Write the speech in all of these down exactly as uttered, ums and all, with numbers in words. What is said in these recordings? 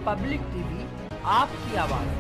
Public TV आपकी आवाज।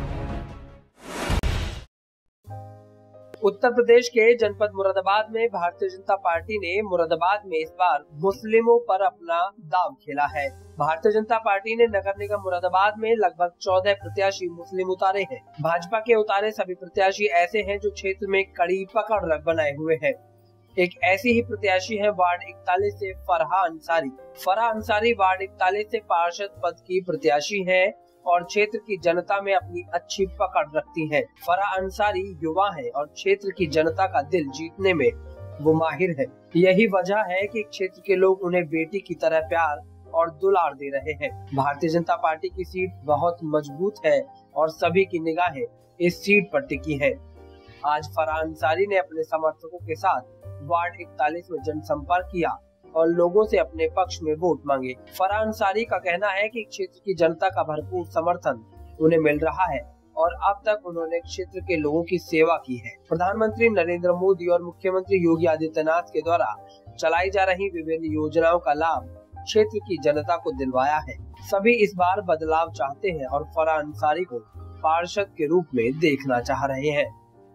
उत्तर प्रदेश के जनपद मुरादाबाद में भारतीय जनता पार्टी ने मुरादाबाद में इस बार मुस्लिमों पर अपना दांव खेला है। भारतीय जनता पार्टी ने नगर निगम मुरादाबाद में लगभग चौदह प्रत्याशी मुस्लिम उतारे हैं। भाजपा के उतारे सभी प्रत्याशी ऐसे हैं जो क्षेत्र में कड़ी पकड़ बनाए हुए हैं। एक ऐसी ही प्रत्याशी है वार्ड इकतालीस से फरहा अंसारी। फरहा अंसारी वार्ड इकतालीस से पार्षद पद की प्रत्याशी है और क्षेत्र की जनता में अपनी अच्छी पकड़ रखती हैं। फरहा अंसारी युवा है और क्षेत्र की जनता का दिल जीतने में वो माहिर है। यही वजह है कि क्षेत्र के लोग उन्हें बेटी की तरह प्यार और दुलार दे रहे हैं। भारतीय जनता पार्टी की सीट बहुत मजबूत है और सभी की निगाहें इस सीट पर टिकी है। आज फरहा अंसारी ने अपने समर्थकों के साथ वार्ड इकतालीस में जनसंपर्क किया और लोगों से अपने पक्ष में वोट मांगे। फरहा अंसारी का कहना है कि क्षेत्र की जनता का भरपूर समर्थन उन्हें मिल रहा है और अब तक उन्होंने क्षेत्र के लोगों की सेवा की है। प्रधानमंत्री नरेंद्र मोदी और मुख्यमंत्री योगी आदित्यनाथ के द्वारा चलाई जा रही विभिन्न योजनाओं का लाभ क्षेत्र की जनता को दिलवाया है। सभी इस बार बदलाव चाहते हैं और फरहा अंसारी को पार्षद के रूप में देखना चाह रहे हैं।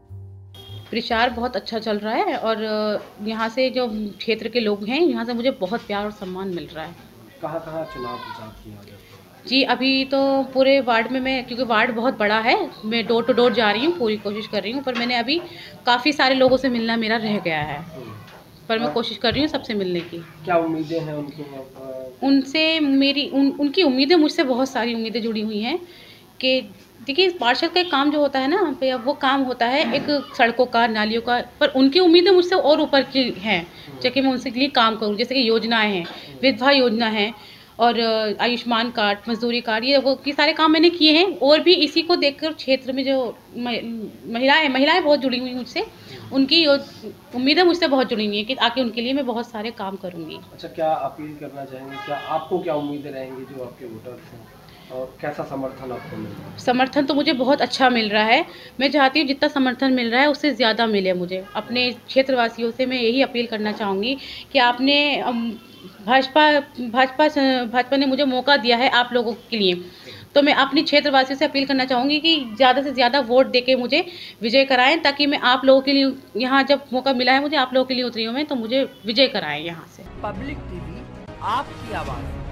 प्रचार बहुत अच्छा चल रहा है और यहाँ से जो क्षेत्र के लोग हैं यहाँ से मुझे बहुत प्यार और सम्मान मिल रहा है। कहाँ कहाँ चुनाव प्रचार किया गया? जी अभी तो पूरे वार्ड में मैं, क्योंकि वार्ड बहुत बड़ा है, मैं डोर टू डोर जा रही हूँ, पूरी कोशिश कर रही हूँ, पर मैंने अभी काफ़ी सारे लोगों से मिलना मेरा रह गया है, पर मैं कोशिश कर रही हूँ सबसे मिलने की। क्या उम्मीदें हैं उनकी? उनसे मेरी उन, उनकी उम्मीदें मुझसे बहुत सारी उम्मीदें जुड़ी हुई हैं कि देखिए पार्षद का काम जो होता है ना पे अब वो काम होता है एक सड़कों का, नालियों का, पर उनकी उम्मीदें मुझसे और ऊपर की हैं जो कि मैं उनसे लिए काम करूँ। जैसे कि योजनाएं हैं, विधवा योजना है और आयुष्मान कार्ड, मजदूरी कार्ड, ये वो ये सारे काम मैंने किए हैं। और भी इसी को देखकर क्षेत्र में जो महिलाएं महिलाएं बहुत जुड़ी हुई मुझसे, उनकी उम्मीदें मुझसे बहुत जुड़ी हुई हैं कि आके उनके लिए मैं बहुत सारे काम करूँगी। अच्छा, क्या अपील करना चाहेंगे? क्या आपको क्या उम्मीदें रहेंगी जो आपके वोटर्स हैं और कैसा समर्थन आपको मिल रहा है? समर्थन तो मुझे बहुत अच्छा मिल रहा है। मैं चाहती हूँ जितना समर्थन मिल रहा है उससे ज़्यादा मिले मुझे। अपने क्षेत्रवासियों से मैं यही अपील करना चाहूँगी कि आपने भाजपा भाजपा भाजपा ने मुझे मौका दिया है आप लोगों के लिए, तो मैं अपनी क्षेत्रवासियों से अपील करना चाहूँगी कि ज़्यादा से ज़्यादा वोट देके मुझे विजय कराएं, ताकि मैं आप लोगों के लिए यहाँ जब मौका मिला है मुझे, आप लोगों के लिए उतरी हूँ मैं, तो मुझे विजय कराएं यहाँ से। पब्लिक टीवी आपकी आवाज़।